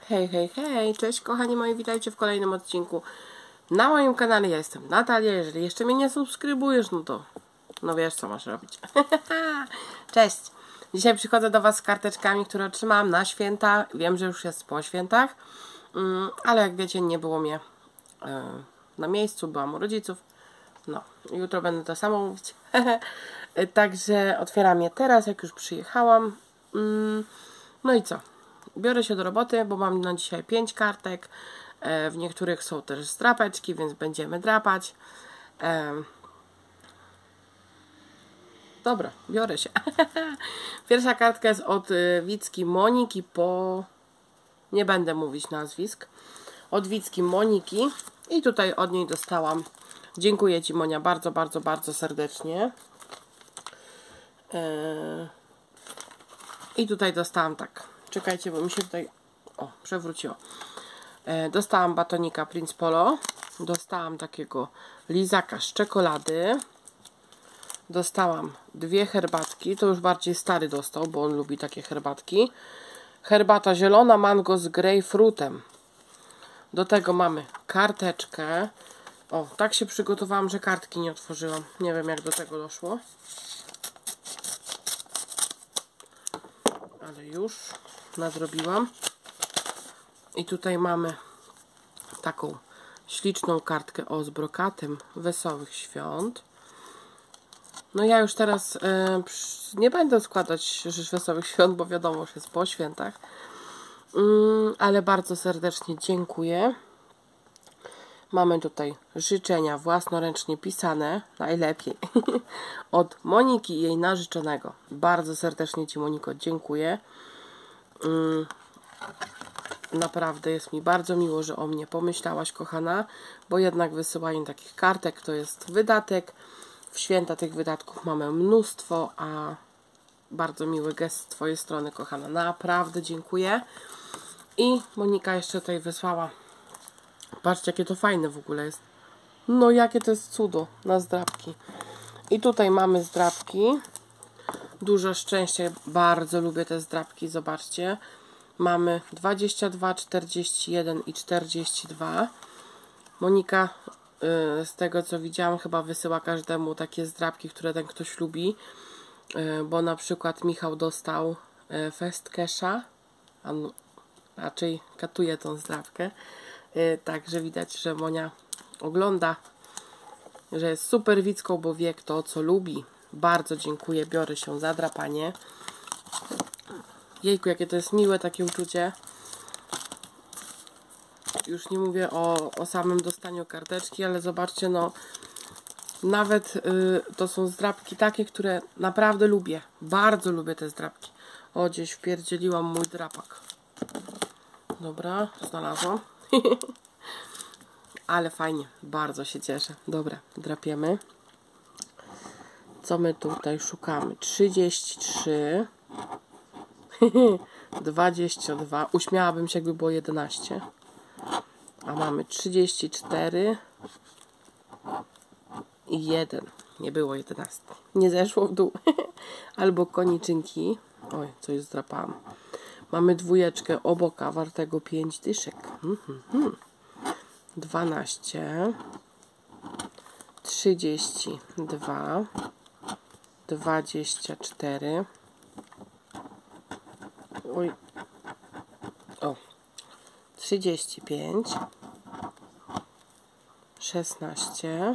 Hej, hej, hej, cześć kochani moi, witajcie w kolejnym odcinku na moim kanale. Ja jestem Natalia, jeżeli jeszcze mnie nie subskrybujesz, no wiesz co masz robić. Cześć, dzisiaj przychodzę do Was z karteczkami, które otrzymałam na święta. Wiem, że już jest po świętach, ale jak wiecie, nie było mnie na miejscu, byłam u rodziców. No, jutro będę to samo mówić. Także otwieram je teraz, jak już przyjechałam. No i co? Biorę się do roboty, bo mam na dzisiaj 5 kartek. W niektórych są też zdrapeczki, więc będziemy drapać. Dobra, biorę się. Pierwsza kartka jest od Wicki Moniki po... Nie będę mówić nazwisk. Od Wicki Moniki. I tutaj od niej dostałam. Dziękuję Ci, Monia, bardzo, bardzo, bardzo serdecznie. I tutaj dostałam tak. Czekajcie, bo mi się tutaj... O, przewróciło. Dostałam batonika Prince Polo. Dostałam takiego lizaka z czekolady. Dostałam 2 herbatki. To już bardziej stary dostał, bo on lubi takie herbatki. Herbata zielona mango z grejpfrutem. Do tego mamy karteczkę. O, tak się przygotowałam, że kartki nie otworzyłam. Nie wiem, jak do tego doszło. Ale już nadrobiłam. I tutaj mamy taką śliczną kartkę z brokatem Wesołych Świąt. No ja już teraz nie będę składać Wesołych Świąt, bo wiadomo, że jest po świętach. Ale bardzo serdecznie dziękuję. Mamy tutaj życzenia własnoręcznie pisane, najlepiej, od Moniki i jej narzeczonego. Bardzo serdecznie Ci, Moniko, dziękuję. Naprawdę jest mi bardzo miło, że o mnie pomyślałaś, kochana, bo jednak wysyłanie takich kartek to jest wydatek. W święta tych wydatków mamy mnóstwo, a bardzo miły gest z Twojej strony, kochana. Naprawdę dziękuję. I Monika jeszcze tutaj wysłała. Patrzcie, jakie to fajne w ogóle jest. No, jakie to jest cudo na zdrapki. I tutaj mamy zdrapki. Dużo szczęścia. Bardzo lubię te zdrapki. Zobaczcie. Mamy 22, 41 i 42. Monika, z tego co widziałam, chyba wysyła każdemu takie zdrapki, które ten ktoś lubi. Bo na przykład Michał dostał Fest Casha. On raczej katuje tą zdrapkę. Także widać, że Monia ogląda, że jest super Wicką, bo wie kto co lubi. Bardzo dziękuję, biorę się za drapanie. Jejku, jakie to jest miłe takie uczucie. Już nie mówię o samym dostaniu karteczki, ale zobaczcie, no nawet to są zdrapki takie, które naprawdę lubię. Bardzo lubię te zdrapki. O, gdzieś wpierdzieliłam mój drapak. Dobra, znalazłam. Ale fajnie, bardzo się cieszę. Dobra, drapiemy. Co my tutaj szukamy? 33 22. Uśmiałabym się, jakby było 11. A mamy 34 i 1. Nie było 11. Nie zeszło w dół. Albo koniczynki. Oj, coś zdrapałam. Mamy 2 oboka wartego 5 dyszek. 12, 32, 24, oj, o, 35, 16,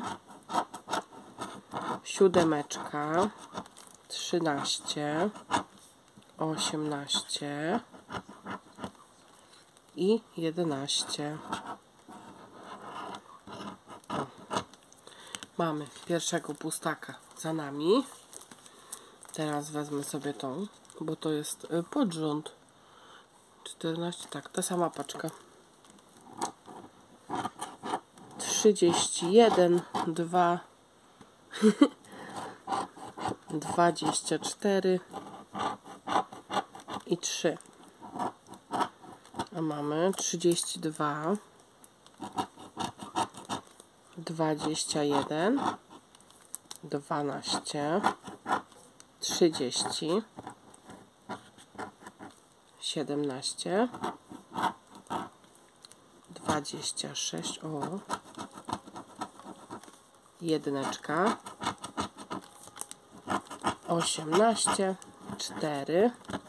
7, 13, 18 i 11. Mamy pierwszego pustaka za nami. Teraz wezmę sobie tą, bo to jest podrząd. 14, tak, ta sama paczka. 31, 2, 24 i 3. A mamy 32, 21, 12, 30, 17, 26, o, jedyneczka, 18, 4,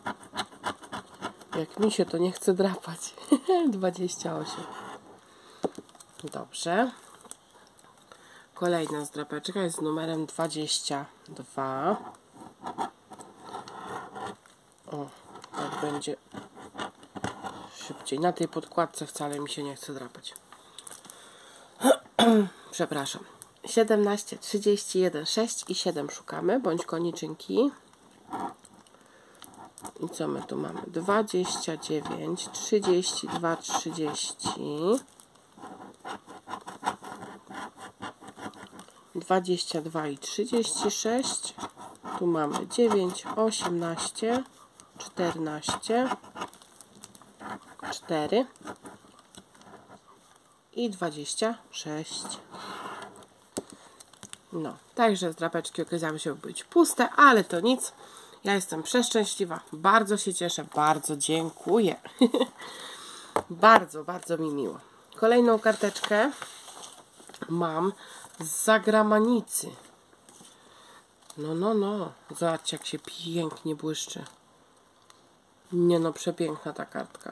jak mi się to nie chce drapać, 28. Dobrze. Kolejna zdrapeczka jest z numerem 22. O, tak będzie szybciej. Na tej podkładce wcale mi się nie chce drapać. Przepraszam. 17, 31, 6 i 7 szukamy, bądź koniczynki. I co my tu mamy? 29, 32, 30, 22 i 36. Tu mamy 9, 18, 14, 4 i 26. No, także zdrapeczki okazały się być puste, ale to nic. Ja jestem przeszczęśliwa. Bardzo się cieszę. Bardzo dziękuję. Bardzo, bardzo mi miło. Kolejną karteczkę mam z Zagramanicy. No. Zobaczcie, jak się pięknie błyszczy. Nie no, przepiękna ta kartka.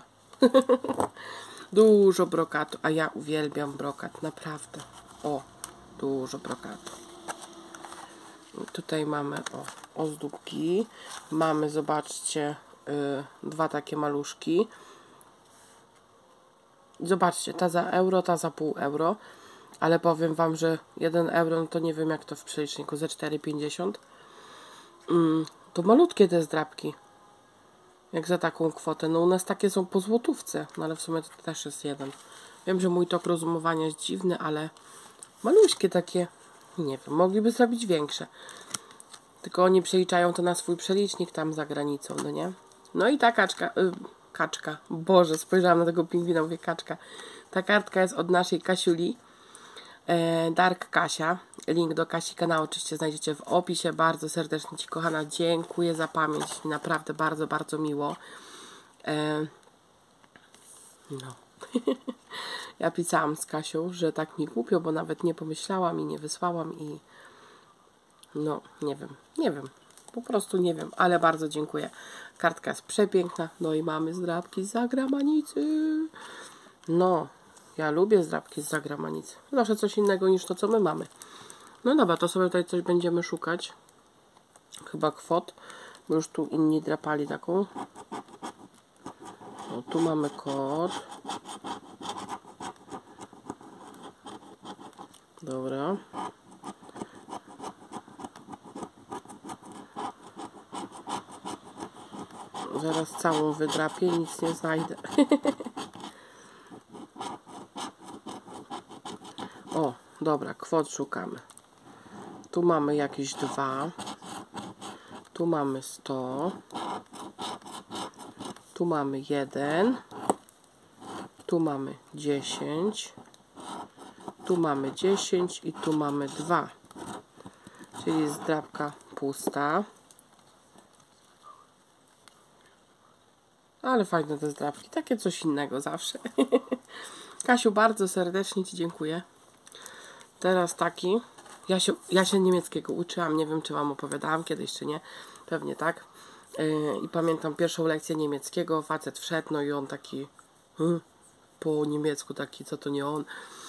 Dużo brokatu, a ja uwielbiam brokat, naprawdę. O, dużo brokatu. Tutaj mamy ozdóbki. Mamy, zobaczcie, dwa takie maluszki. Zobaczcie, ta za euro, ta za pół euro. Ale powiem wam, że 1 euro, no to nie wiem jak to w przeliczniku, ze 4,50. To malutkie te zdrapki. Jak za taką kwotę. No u nas takie są po złotówce. No ale w sumie to też jest 1. Wiem, że mój tok rozumowania jest dziwny, ale maluśkie takie. Nie wiem, mogliby zrobić większe. Tylko oni przeliczają to na swój przelicznik tam za granicą, no nie? No i ta kaczka. Boże, spojrzałam na tego pingwina, mówię kaczka. Ta kartka jest od naszej Kasiuli. Dark Kasia. Link do Kasi kanału oczywiście znajdziecie w opisie. Bardzo serdecznie Ci, kochana, dziękuję za pamięć. Naprawdę bardzo, bardzo miło. No. Ja pisałam z Kasią, że tak mi głupio, bo nawet nie pomyślałam i nie wysłałam i no, nie wiem. Po prostu nie wiem, ale bardzo dziękuję. Kartka jest przepiękna. No i mamy zdrapki z Zagramanicy. No, ja lubię zdrapki z Zagramanicy. Zawsze coś innego niż to, co my mamy. No dobra, to sobie tutaj coś będziemy szukać. Chyba kwot, bo już tu inni drapali taką. O, tu mamy kod. Dobra. Zaraz całą wydrapię i nic nie znajdę. O, dobra, kwot szukamy. Tu mamy jakieś 2. Tu mamy 100. Tu mamy 1. Tu mamy 10. Tu mamy 10 i tu mamy 2. Czyli jest zdrapka pusta. Ale fajne te zdrapki. Takie coś innego zawsze. Kasiu, bardzo serdecznie Ci dziękuję. Teraz taki. Ja się niemieckiego uczyłam. Nie wiem, czy Wam opowiadałam kiedyś, czy nie. Pewnie tak. I pamiętam pierwszą lekcję niemieckiego. Facet wszedł, no i on taki po niemiecku taki, co to nie on.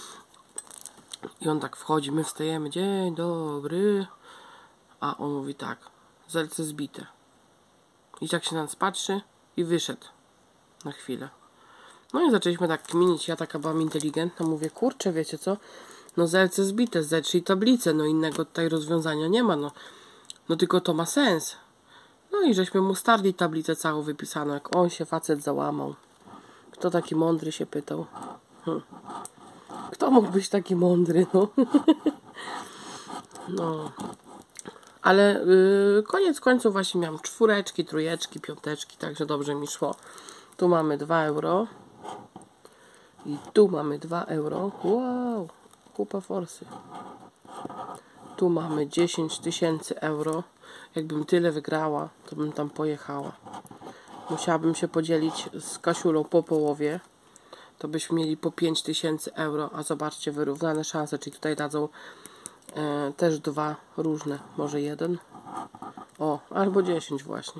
I on tak wchodzi, my wstajemy, dzień dobry. A on mówi tak, zelce zbite. I tak się na nas patrzy i wyszedł na chwilę. No i zaczęliśmy tak kminić, ja taka byłam inteligentna, mówię, kurczę, wiecie co, no zelce zbite, zetrzyj tablicę, no innego tutaj rozwiązania nie ma, no tylko to ma sens. No i żeśmy mu starli tablicę całą wypisaną, jak on się facet załamał. Kto taki mądry, się pytał. Kto mógł być taki mądry, no? No. Ale koniec końców właśnie miałam 4, 3, 5, także dobrze mi szło. Tu mamy 2 euro. I tu mamy 2 euro. Wow, kupa forsy. Tu mamy 10 000 euro. Jakbym tyle wygrała, to bym tam pojechała. Musiałabym się podzielić z Kasiulą po połowie. to byśmy mieli po 5000 euro, a zobaczcie, wyrównane szanse, czyli tutaj dadzą też 2 różne, może 1, o, albo 10 właśnie.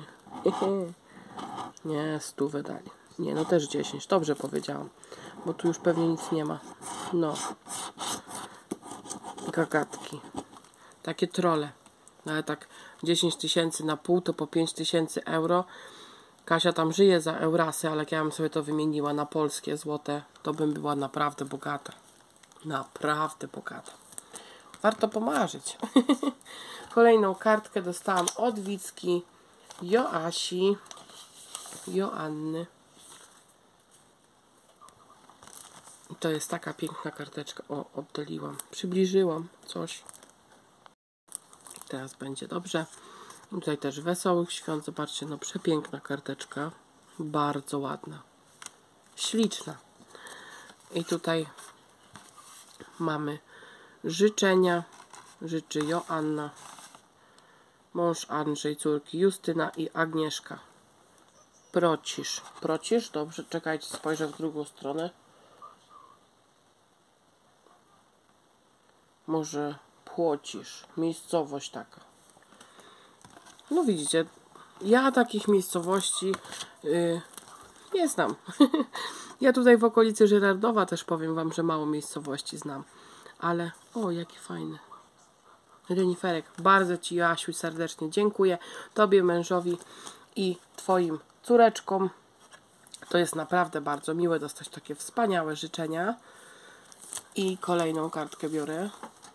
Nie, 100 wydali. Nie, no też 10, dobrze powiedziałam, bo tu już pewnie nic nie ma. No, gagatki, takie trolle, ale tak 10 000 na pół to po 5000 euro. Kasia tam żyje za eurasy, ale jak ja bym sobie to wymieniła na polskie złote, to bym była naprawdę bogata. Naprawdę bogata. Warto pomarzyć. Kolejną kartkę dostałam od Wicki, Joasi, Joanny. I to jest taka piękna karteczka. O, oddaliłam. Przybliżyłam coś. Teraz będzie dobrze. Tutaj też wesołych świąt. Zobaczcie, no przepiękna karteczka. Bardzo ładna. Śliczna. I tutaj mamy życzenia. Życzy Joanna. Mąż Andrzej, córki Justyna i Agnieszka. Procisz. Procisz? Dobrze, czekajcie, spojrzę w drugą stronę. Może Płocisz. Miejscowość taka. No widzicie, ja takich miejscowości nie znam. Ja tutaj w okolicy Żyrardowa też powiem wam, że mało miejscowości znam. Ale, o, jaki fajny. Reniferek, bardzo ci, Joasiu, serdecznie dziękuję. Tobie, mężowi i twoim córeczkom. To jest naprawdę bardzo miłe dostać takie wspaniałe życzenia. I kolejną kartkę biorę.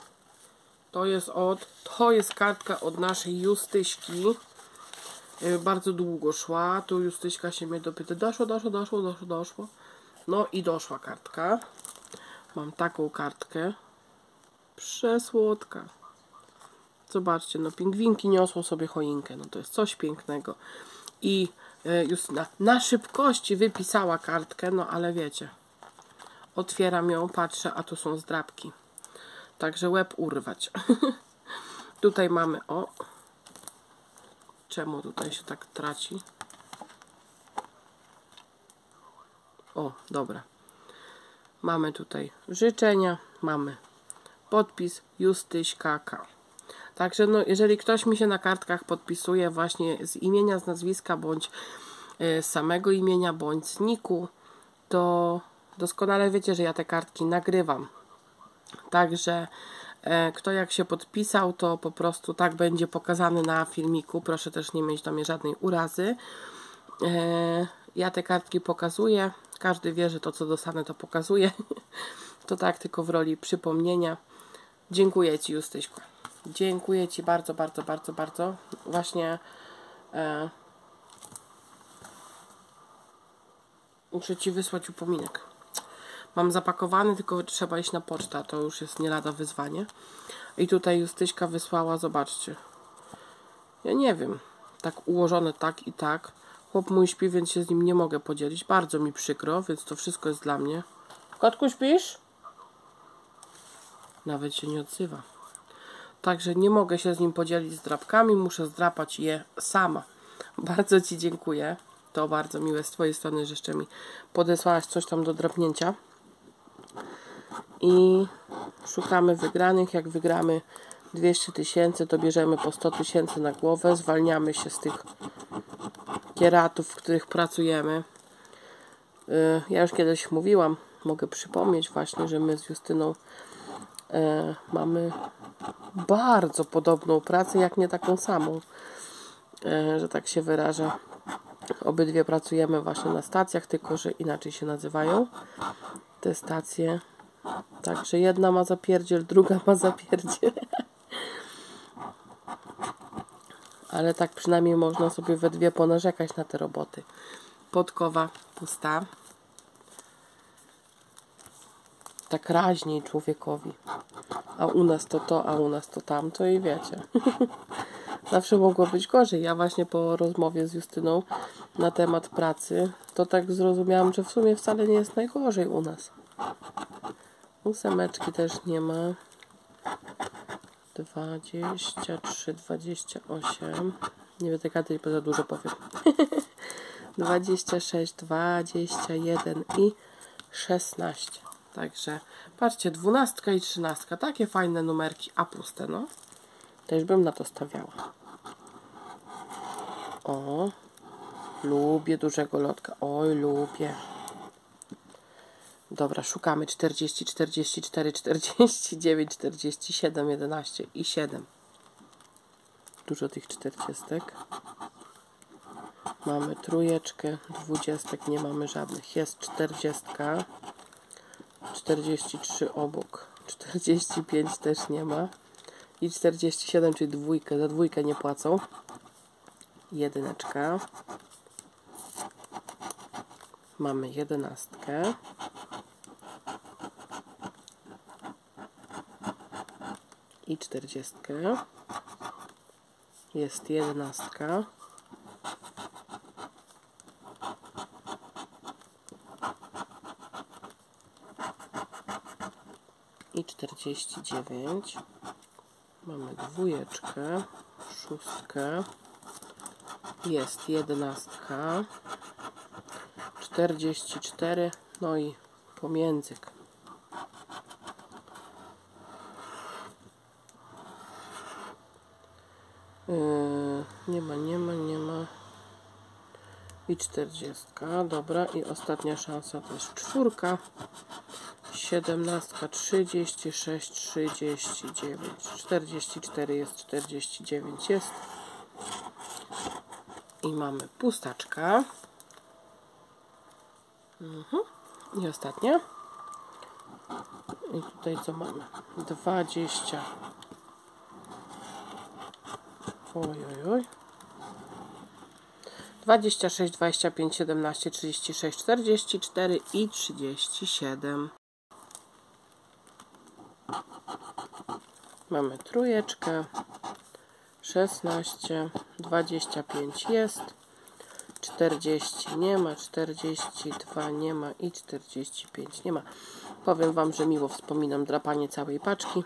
To jest kartka od naszej Justyśki. Bardzo długo szła. Tu Justyśka się mnie dopyta. Doszło. No i doszła kartka. Mam taką kartkę. Przesłodka. Zobaczcie, no pingwinki niosą sobie choinkę. No to jest coś pięknego. I Justyna na szybkości wypisała kartkę, no ale wiecie. Otwieram ją, patrzę, a tu są zdrabki. Także łeb urwać. Tutaj mamy, o. Czemu tutaj się tak traci? O, dobra. Mamy tutaj życzenia, mamy podpis Justyśka K. Także no, jeżeli ktoś mi się na kartkach podpisuje właśnie z imienia, z nazwiska, bądź z samego imienia, bądź z niku, to doskonale wiecie, że ja te kartki nagrywam. Także kto jak się podpisał, to po prostu tak będzie pokazany na filmiku. Proszę też nie mieć do mnie żadnej urazy. Ja te kartki pokazuję. Każdy wie, że to co dostanę, to pokazuję. To tak tylko w roli przypomnienia. Dziękuję ci, Justyśku. Dziękuję ci bardzo, bardzo, bardzo, bardzo. Właśnie muszę ci wysłać upominek. Mam zapakowany, tylko trzeba iść na pocztę, a to już jest nie lada wyzwanie. I tutaj Justyśka wysłała, zobaczcie. Ja nie wiem, tak ułożone tak i tak. Chłop mój śpi, więc się z nim nie mogę podzielić. Bardzo mi przykro, więc to wszystko jest dla mnie. Kotku, śpisz? Nawet się nie odzywa. Także nie mogę się z nim podzielić z drapkami, muszę zdrapać je sama. Bardzo ci dziękuję. To bardzo miłe z twojej strony, że jeszcze mi podesłałaś coś tam do drapnięcia. I szukamy wygranych. Jak wygramy 200 000, to bierzemy po 100 000 na głowę. Zwalniamy się z tych kieratów, w których pracujemy. Ja już kiedyś mówiłam, mogę przypomnieć właśnie, że my z Justyną mamy bardzo podobną pracę, jak nie taką samą, że tak się wyrażę. Obydwie pracujemy właśnie na stacjach, tylko że inaczej się nazywają te stacje. Także jedna ma zapierdziel, druga ma zapierdziel. Ale tak przynajmniej można sobie we dwie ponarzekać na te roboty. Podkowa pusta. Tak raźniej człowiekowi. A u nas to, a u nas to tamto i wiecie. Zawsze mogło być gorzej. Ja właśnie po rozmowie z Justyną na temat pracy, to tak zrozumiałam, że w sumie wcale nie jest najgorzej u nas. 8 też nie ma. 23, 28. Nie wiem, tej karty nie za dużo powiem. 26, 21 i 16. Także patrzcie, 12 i 13. Takie fajne numerki, a puste, no. Też bym na to stawiała. O, lubię dużego lotka. Oj, lubię. Dobra, szukamy 40, 44, 49, 47, 11 i 7. Dużo tych 40. Mamy trójeczkę, 20, nie mamy żadnych. Jest 40, 43 obok, 45 też nie ma i 47, czyli dwójkę, za dwójkę nie płacą. Jedyneczka. Mamy 11. I 40. Jest 11. I 49. Mamy dwójeczkę, 6. Jest 11. 44. No i pomiędzyk. Nie ma. I 40. Dobra. I ostatnia szansa to jest 4. 17, 36, 39, 44 jest, 49 jest. I mamy pustaczka. I ostatnia. I tutaj co mamy? 20. Oj. 26, 25, 17, 36, 44 i 37. Mamy trójeczkę, 16, 25 jest, 40 nie ma, 42 nie ma i 45 nie ma. Powiem Wam, że miło wspominam drapanie całej paczki.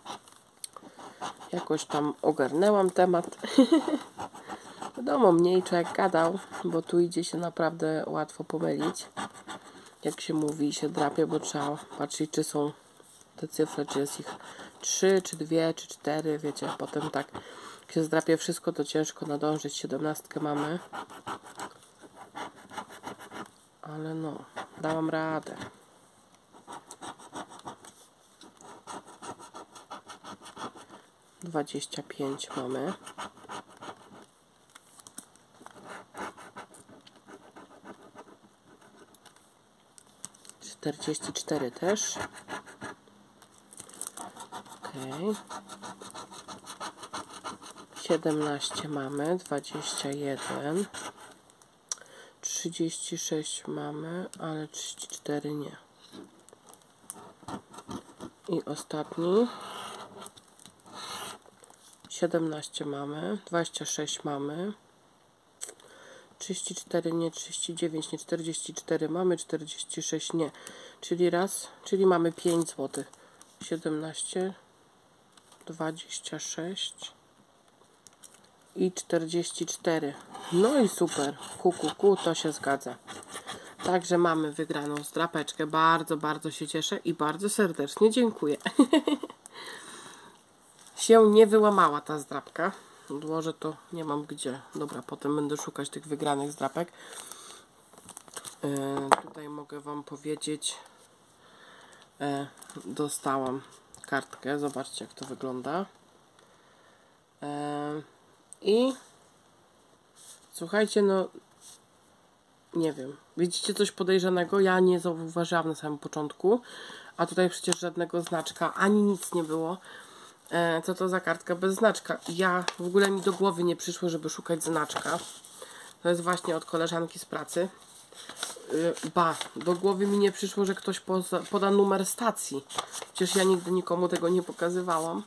Jakoś tam ogarnęłam temat. Wiadomo, mniej człowiek gadał, bo tu idzie się naprawdę łatwo pomylić. Jak się mówi, się drapie, bo trzeba patrzeć, czy są te cyfry, czy jest ich 3, czy 2, czy 4, wiecie, potem tak, jak się zdrapie wszystko, to ciężko nadążyć. 17 mamy. Ale no, dałam radę. Dwadzieścia 25 mamy. Czterdzieści 44 też. Ok. 17 mamy, 21. 36 mamy, ale 34 nie. I ostatni. 17 mamy, 26 mamy. 34 nie, 39 nie, 44 mamy, 46 nie. Czyli mamy 5 zł. 17, 26 i 44. No i super. To się zgadza. Także mamy wygraną zdrapeczkę. Bardzo, bardzo się cieszę i bardzo serdecznie dziękuję. Się nie wyłamała ta zdrapka. Odłożę to, nie mam gdzie. Dobra, potem będę szukać tych wygranych zdrapek. Tutaj mogę Wam powiedzieć, dostałam kartkę. Zobaczcie, jak to wygląda. I słuchajcie, no nie wiem, widzicie coś podejrzanego? Ja nie zauważyłam na samym początku, a tutaj przecież żadnego znaczka, ani nic nie było. Co to za kartka bez znaczka? Ja w ogóle mi do głowy nie przyszło, żeby szukać znaczka. To jest właśnie od koleżanki z pracy. Do głowy mi nie przyszło, że ktoś poda numer stacji. Przecież ja nigdy nikomu tego nie pokazywałam.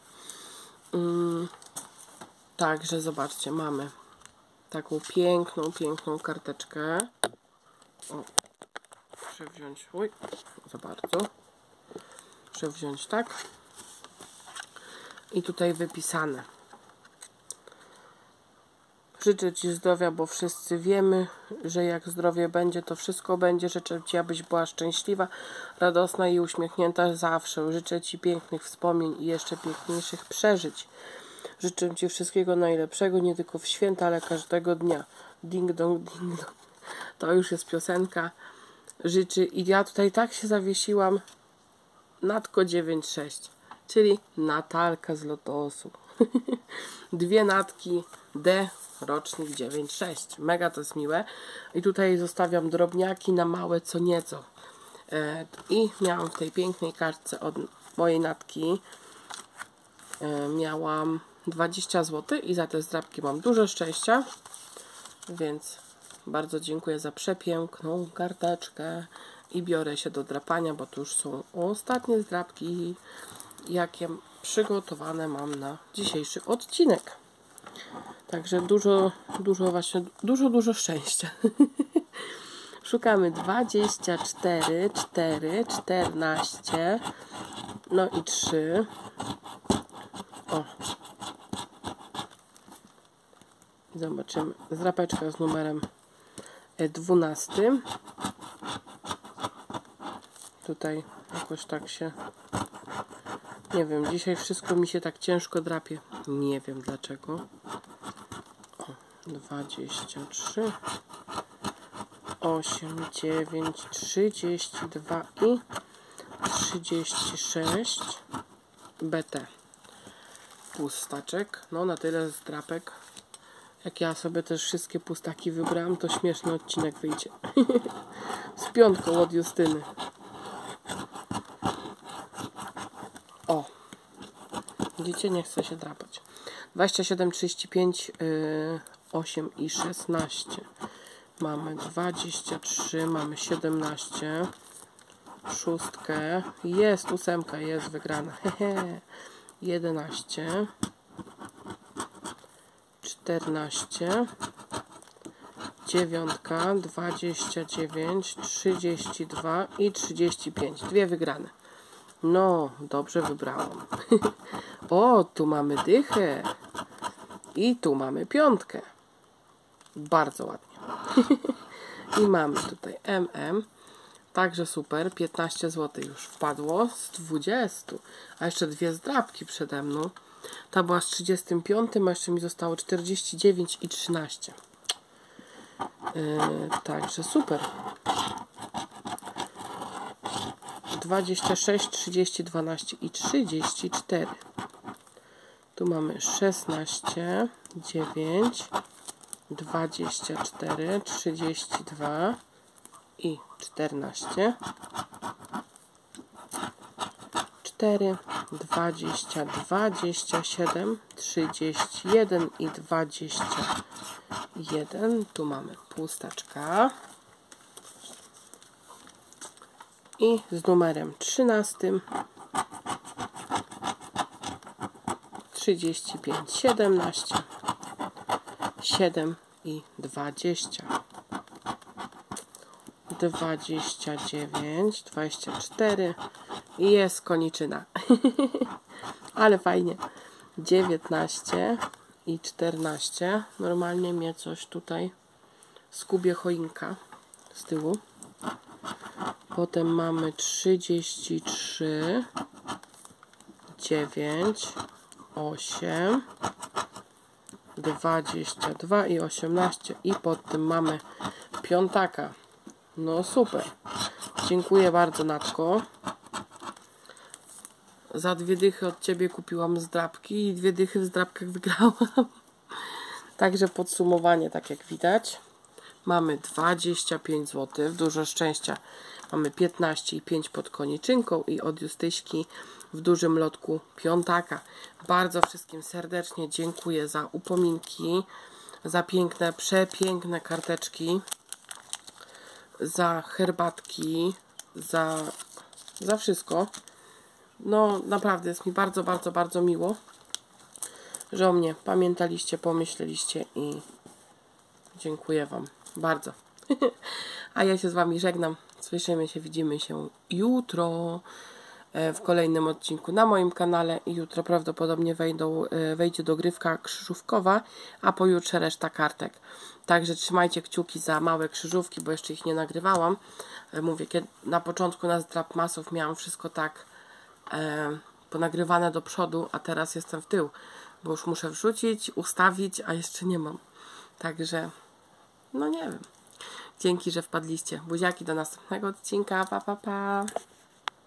Także zobaczcie, mamy taką piękną karteczkę. O, muszę wziąć, za bardzo. Muszę wziąć tak. I tutaj wypisane Życzę Ci zdrowia, bo wszyscy wiemy, że jak zdrowie będzie, to wszystko będzie. Życzę Ci, abyś była szczęśliwa, radosna i uśmiechnięta zawsze. Życzę Ci pięknych wspomnień i jeszcze piękniejszych przeżyć. Życzę Ci wszystkiego najlepszego, nie tylko w święta, ale każdego dnia. Ding dong, ding dong. To już jest piosenka. Życzy. I ja tutaj tak się zawiesiłam. Natko 9,6, czyli Natalka z Lotosu. Dwie natki D, rocznik 9,6. Mega to jest miłe. I tutaj zostawiam drobniaki na małe co nieco. I miałam w tej pięknej kartce od mojej natki miałam 20 zł i za te zdrabki mam dużo szczęścia. Więc bardzo dziękuję za przepiękną karteczkę. I biorę się do drapania, bo to już są ostatnie zdrabki, jakie przygotowane mam na dzisiejszy odcinek. Także dużo szczęścia. Szukamy 24, 4, 14, no i 3. O. Zobaczymy. Zdrapeczka z numerem 12. Tutaj jakoś tak się... Nie wiem, dzisiaj wszystko mi się tak ciężko drapie. Nie wiem dlaczego. O, 23, 8, 9, 32 i 36 BT. Pustaczek. No na tyle zdrapek. Jak ja sobie też wszystkie pustaki wybrałam, to śmieszny odcinek wyjdzie. Z piątką od Justyny. O! Widzicie, nie chce się drapać. 27, 35, 8 i 16. Mamy 23, mamy 17. Szóstkę. Jest, 8 jest wygrana. 11. 14. 9, 29, 32 i 35. Dwie wygrane. No, dobrze wybrałam. O, tu mamy dychę. I tu mamy piątkę. Bardzo ładnie. I mamy tutaj MM. Także super. 15 zł już wpadło z 20. A jeszcze dwie zdrabki przede mną. Ta była z 35, a jeszcze mi zostało 49 i 13. Także super. 26, 30, 12 i 34. Tu mamy 16, 9, 24, 32 i 14. 4, 20, 27, 31 i 21. Tu mamy pustaczka. I z numerem 13 35, 17, 7 i 20. 29, 24 i jest koniczyna. Ale fajnie. 19 i 14. Normalnie mnie coś tutaj skubie choinka z tyłu. Potem mamy 33, 9, 8, 22 i 18. I pod tym mamy piątaka. No super. Dziękuję bardzo, Natko. Za 2 dychy od Ciebie kupiłam zdrabki i 2 dychy w zdrabkach wygrałam. Także podsumowanie, tak jak widać. Mamy 25 zł. Dużo szczęścia. Mamy 15 i 5 pod koniczynką i od Justyśki w dużym lotku piątaka. Bardzo wszystkim serdecznie dziękuję za upominki, za piękne, przepiękne karteczki, za herbatki, za wszystko. No naprawdę jest mi bardzo, bardzo, bardzo miło, że o mnie pamiętaliście, pomyśleliście i dziękuję Wam bardzo. A ja się z Wami żegnam. Słyszymy się, widzimy się jutro. w kolejnym odcinku na moim kanale i jutro prawdopodobnie wejdzie dogrywka krzyżówkowa, a pojutrze reszta kartek. Także trzymajcie kciuki za małe krzyżówki, bo jeszcze ich nie nagrywałam. Mówię, kiedy na początku na Strapmasów miałam wszystko tak ponagrywane do przodu, a teraz jestem w tył, bo już muszę wrzucić, ustawić, a jeszcze nie mam. Także, no nie wiem. Dzięki, że wpadliście. Buziaki, do następnego odcinka. Pa, pa, pa.